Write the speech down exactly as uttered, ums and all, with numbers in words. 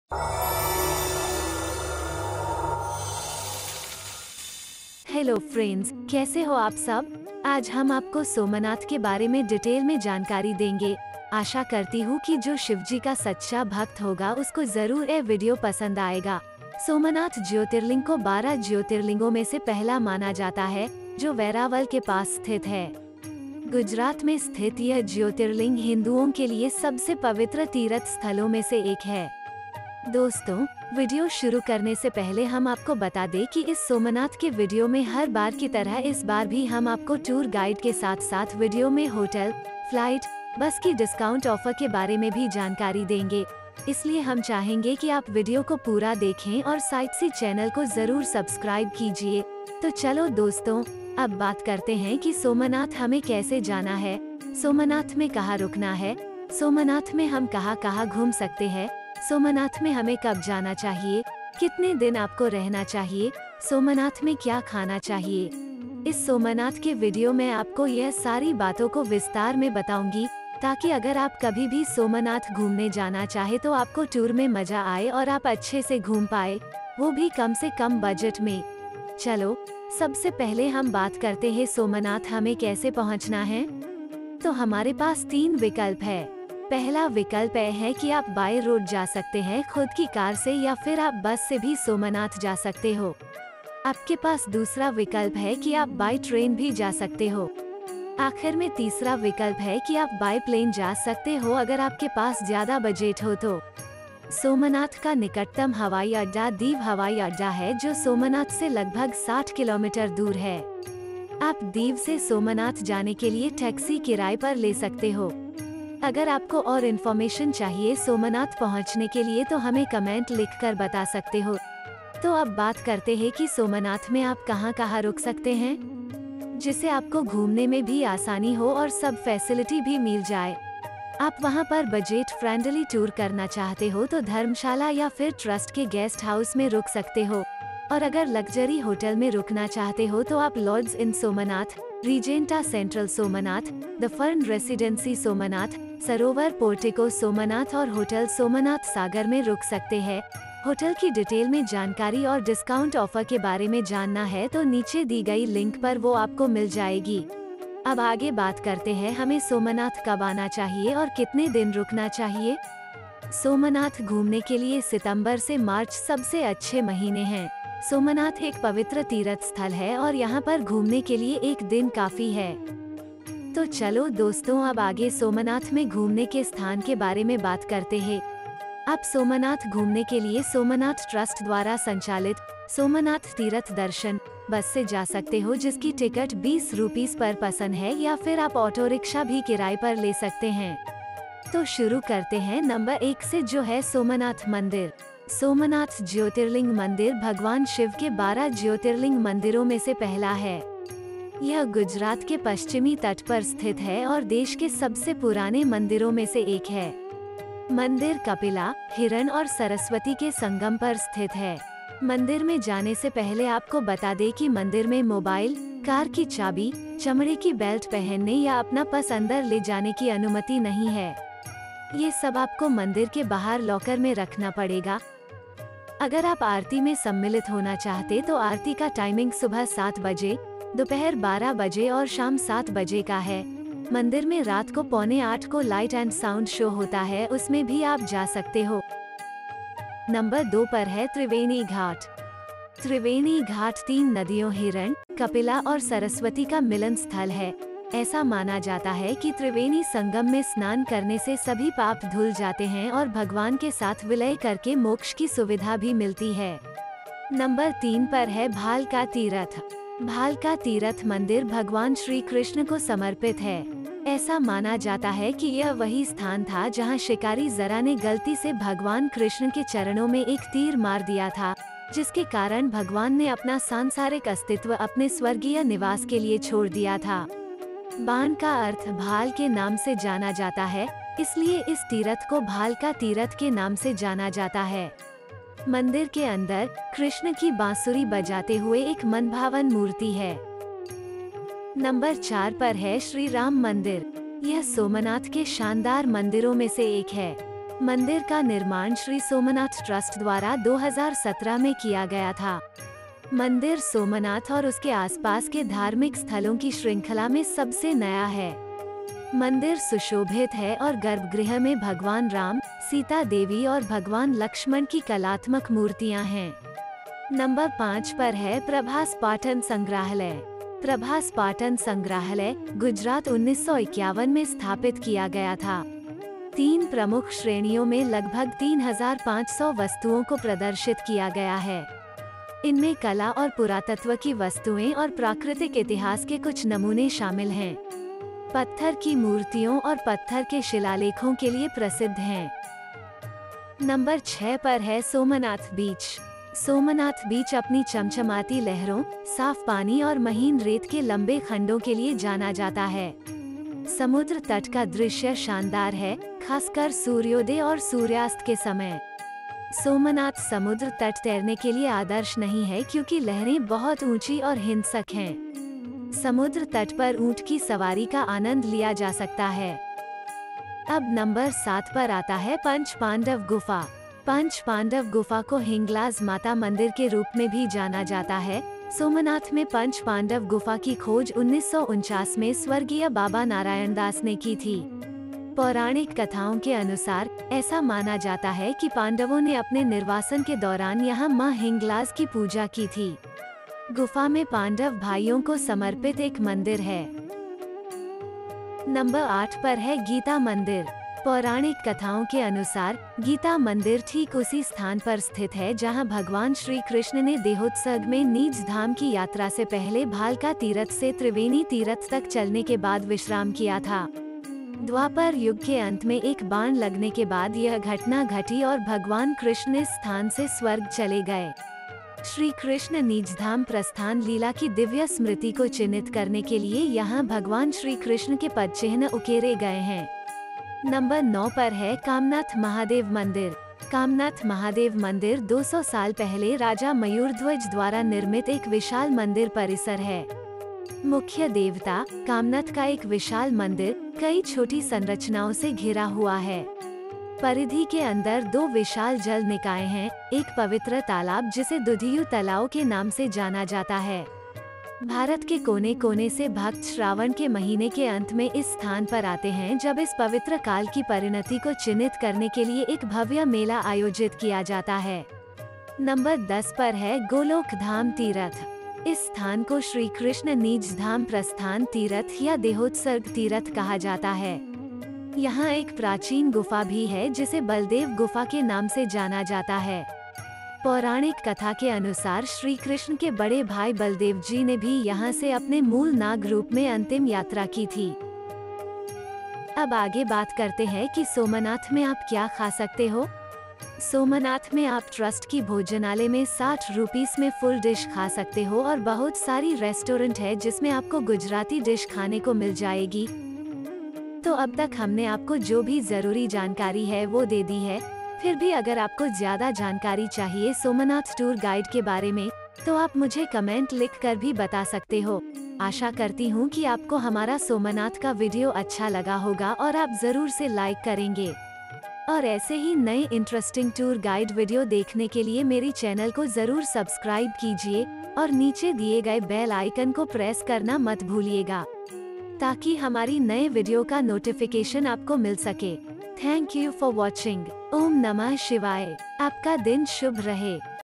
Hello friends, कैसे हो आप सब। आज हम आपको सोमनाथ के बारे में डिटेल में जानकारी देंगे। आशा करती हूँ कि जो शिवजी का सच्चा भक्त होगा उसको जरूर ये वीडियो पसंद आएगा। सोमनाथ ज्योतिर्लिंग को बारह ज्योतिर्लिंगों में से पहला माना जाता है, जो वेरावल के पास स्थित है। गुजरात में स्थित यह ज्योतिर्लिंग हिंदुओं के लिए सबसे पवित्र तीर्थ स्थलों में से एक है। दोस्तों, वीडियो शुरू करने से पहले हम आपको बता दें कि इस सोमनाथ के वीडियो में हर बार की तरह इस बार भी हम आपको टूर गाइड के साथ साथ वीडियो में होटल, फ्लाइट, बस की डिस्काउंट ऑफर के बारे में भी जानकारी देंगे। इसलिए हम चाहेंगे कि आप वीडियो को पूरा देखें और साइट सी चैनल को जरूर सब्सक्राइब कीजिए। तो चलो दोस्तों, अब बात करते हैं कि सोमनाथ हमें कैसे जाना है, सोमनाथ में कहाँ रुकना है, सोमनाथ में हम कहाँ कहाँ घूम सकते हैं, सोमनाथ में हमें कब जाना चाहिए, कितने दिन आपको रहना चाहिए, सोमनाथ में क्या खाना चाहिए। इस सोमनाथ के वीडियो में आपको यह सारी बातों को विस्तार में बताऊंगी, ताकि अगर आप कभी भी सोमनाथ घूमने जाना चाहे तो आपको टूर में मजा आए और आप अच्छे से घूम पाए, वो भी कम से कम बजट में। चलो, सबसे पहले हम बात करते हैं सोमनाथ हमें कैसे पहुंचना है। तो हमारे पास तीन विकल्प है। पहला विकल्प यह है कि आप बाय रोड जा सकते हैं खुद की कार से, या फिर आप बस से भी सोमनाथ जा सकते हो। आपके पास दूसरा विकल्प है कि आप बाय ट्रेन भी जा सकते हो। आखिर में तीसरा विकल्प है कि आप बाय प्लेन जा सकते हो अगर आपके पास ज्यादा बजट हो तो। सोमनाथ का निकटतम हवाई अड्डा दीव हवाई अड्डा है, जो सोमनाथ से लगभग साठ किलोमीटर दूर है। आप दीव से सोमनाथ जाने के लिए टैक्सी किराए पर ले सकते हो। अगर आपको और इन्फॉर्मेशन चाहिए सोमनाथ पहुंचने के लिए तो हमें कमेंट लिखकर बता सकते हो। तो अब बात करते हैं कि सोमनाथ में आप कहां कहां रुक सकते हैं, जिससे आपको घूमने में भी आसानी हो और सब फैसिलिटी भी मिल जाए। आप वहां पर बजट फ्रेंडली टूर करना चाहते हो तो धर्मशाला या फिर ट्रस्ट के गेस्ट हाउस में रुक सकते हो, और अगर लग्जरी होटल में रुकना चाहते हो तो आप Lords Inn Somnath, Regenta Central Somnath, the Fern Residency Somnath, Sarovar Portico Somnath और होटल सोमनाथ सागर में रुक सकते हैं। होटल की डिटेल में जानकारी और डिस्काउंट ऑफर के बारे में जानना है तो नीचे दी गई लिंक पर वो आपको मिल जाएगी। अब आगे बात करते हैं हमें सोमनाथ कब आना चाहिए और कितने दिन रुकना चाहिए। सोमनाथ घूमने के लिए सितंबर से मार्च सबसे अच्छे महीने हैं। सोमनाथ एक पवित्र तीर्थ स्थल है और यहाँ पर घूमने के लिए एक दिन काफी है। तो चलो दोस्तों, अब आगे सोमनाथ में घूमने के स्थान के बारे में बात करते हैं। आप सोमनाथ घूमने के लिए सोमनाथ ट्रस्ट द्वारा संचालित सोमनाथ तीर्थ दर्शन बस से जा सकते हो, जिसकी टिकट बीस रुपीस पर पर्सन है, या फिर आप ऑटो रिक्शा भी किराए पर ले सकते हैं। तो शुरू करते हैं नंबर एक से, जो है सोमनाथ मंदिर। सोमनाथ ज्योतिर्लिंग मंदिर भगवान शिव के बारह ज्योतिर्लिंग मंदिरों में से पहला है। यह गुजरात के पश्चिमी तट पर स्थित है और देश के सबसे पुराने मंदिरों में से एक है। मंदिर कपिला, हिरण और सरस्वती के संगम पर स्थित है। मंदिर में जाने से पहले आपको बता दें कि मंदिर में मोबाइल, कार की चाबी, चमड़े की बेल्ट पहनने या अपना पर्स अंदर ले जाने की अनुमति नहीं है। ये सब आपको मंदिर के बाहर लॉकर में रखना पड़ेगा। अगर आप आरती में सम्मिलित होना चाहते तो आरती का टाइमिंग सुबह सात बजे, दोपहर बारह बजे और शाम सात बजे का है। मंदिर में रात को पौने आठ को लाइट एंड साउंड शो होता है, उसमें भी आप जा सकते हो। नंबर दो पर है त्रिवेणी घाट। त्रिवेणी घाट तीन नदियों हिरण, कपिला और सरस्वती का मिलन स्थल है। ऐसा माना जाता है कि त्रिवेणी संगम में स्नान करने से सभी पाप धुल जाते हैं और भगवान के साथ विलय करके मोक्ष की सुविधा भी मिलती है। नंबर तीन पर है भालका तीर्थ। भालका तीर्थ मंदिर भगवान श्री कृष्ण को समर्पित है। ऐसा माना जाता है कि यह वही स्थान था जहां शिकारी जरा ने गलती से भगवान कृष्ण के चरणों में एक तीर मार दिया था, जिसके कारण भगवान ने अपना सांसारिक अस्तित्व अपने स्वर्गीय निवास के लिए छोड़ दिया था। बाण का अर्थ भाल के नाम से जाना जाता है, इसलिए इस तीर्थ को भालका तीर्थ के नाम से जाना जाता है। मंदिर के अंदर कृष्ण की बांसुरी बजाते हुए एक मनभावन मूर्ति है। नंबर चार पर है श्री राम मंदिर। यह सोमनाथ के शानदार मंदिरों में से एक है। मंदिर का निर्माण श्री सोमनाथ ट्रस्ट द्वारा दो हज़ार सत्रह में किया गया था। मंदिर सोमनाथ और उसके आसपास के धार्मिक स्थलों की श्रृंखला में सबसे नया है। मंदिर सुशोभित है और गर्भगृह में भगवान राम, सीता देवी और भगवान लक्ष्मण की कलात्मक मूर्तियां हैं। नंबर पाँच पर है प्रभास पाटन संग्रहालय। प्रभास पाटन संग्रहालय गुजरात उन्नीस सौ इक्यावन में स्थापित किया गया था। तीन प्रमुख श्रेणियों में लगभग तीन हज़ार पाँच सौ वस्तुओं को प्रदर्शित किया गया है। इनमें कला और पुरातत्व की वस्तुएं और प्राकृतिक इतिहास के कुछ नमूने शामिल हैं। पत्थर की मूर्तियों और पत्थर के शिलालेखों के लिए प्रसिद्ध हैं। नंबर छह पर है सोमनाथ बीच। सोमनाथ बीच अपनी चमचमाती लहरों, साफ पानी और महीन रेत के लंबे खंडों के लिए जाना जाता है। समुद्र तट का दृश्य शानदार है, खासकर सूर्योदय और सूर्यास्त के समय। सोमनाथ समुद्र तट तैरने के लिए आदर्श नहीं है क्योंकि लहरें बहुत ऊंची और हिंसक हैं। समुद्र तट पर ऊंट की सवारी का आनंद लिया जा सकता है। अब नंबर सात पर आता है पंच पांडव गुफा। पंच पांडव गुफा को हिंगलाज माता मंदिर के रूप में भी जाना जाता है। सोमनाथ में पंच पांडव गुफा की खोज उन्नीस सौ उनचास में स्वर्गीय बाबा नारायण दास ने की थी। पौराणिक कथाओं के अनुसार ऐसा माना जाता है कि पांडवों ने अपने निर्वासन के दौरान यहाँ मां हिंगलाज की पूजा की थी। गुफा में पांडव भाइयों को समर्पित एक मंदिर है। नंबर आठ पर है गीता मंदिर। पौराणिक कथाओं के अनुसार गीता मंदिर ठीक उसी स्थान पर स्थित है जहां भगवान श्री कृष्ण ने देहोत्सर्ग में नीच धाम की यात्रा से पहले भालका तीर्थ से त्रिवेणी तीर्थ तक चलने के बाद विश्राम किया था। द्वापर युग के अंत में एक बाण लगने के बाद यह घटना घटी और भगवान कृष्ण इस स्थान से स्वर्ग चले गए। श्री कृष्ण नीचधाम प्रस्थान लीला की दिव्य स्मृति को चिन्हित करने के लिए यहाँ भगवान श्री कृष्ण के पद चिन्ह उकेरे गए हैं। नंबर नौ पर है कामनाथ महादेव मंदिर। कामनाथ महादेव मंदिर दो सौ साल पहले राजा मयूरध्वज द्वारा निर्मित एक विशाल मंदिर परिसर है। मुख्य देवता कामनाथ का एक विशाल मंदिर कई छोटी संरचनाओं से घिरा हुआ है। परिधि के अंदर दो विशाल जल निकाय हैं, एक पवित्र तालाब जिसे दुधियु तालाब के नाम से जाना जाता है। भारत के कोने कोने से भक्त श्रावण के महीने के अंत में इस स्थान पर आते हैं, जब इस पवित्र काल की परिणति को चिन्हित करने के लिए एक भव्य मेला आयोजित किया जाता है। नंबर दस पर है गोलोक धाम तीर्थ। इस स्थान को श्री कृष्ण नीच धाम प्रस्थान तीर्थ या देहोत्सर्ग तीर्थ कहा जाता है। यहाँ एक प्राचीन गुफा भी है जिसे बलदेव गुफा के नाम से जाना जाता है। पौराणिक कथा के अनुसार श्री कृष्ण के बड़े भाई बलदेव जी ने भी यहाँ से अपने मूल नाग रूप में अंतिम यात्रा की थी। अब आगे बात करते हैं कि सोमनाथ में आप क्या खा सकते हो। सोमनाथ में आप ट्रस्ट की भोजनालय में साठ रुपीस में फुल डिश खा सकते हो और बहुत सारी रेस्टोरेंट है जिसमें आपको गुजराती डिश खाने को मिल जाएगी। तो अब तक हमने आपको जो भी जरूरी जानकारी है वो दे दी है। फिर भी अगर आपको ज्यादा जानकारी चाहिए सोमनाथ टूर गाइड के बारे में तो आप मुझे कमेंट लिख कर भी बता सकते हो। आशा करती हूँ कि आपको हमारा सोमनाथ का वीडियो अच्छा लगा होगा और आप जरूर से लाइक करेंगे। और ऐसे ही नए इंटरेस्टिंग टूर गाइड वीडियो देखने के लिए मेरी चैनल को जरूर सब्सक्राइब कीजिए और नीचे दिए गए बेल आइकन को प्रेस करना मत भूलिएगा, ताकि हमारी नए वीडियो का नोटिफिकेशन आपको मिल सके। Thank you for watching. ओम नमः शिवाय। आपका दिन शुभ रहे।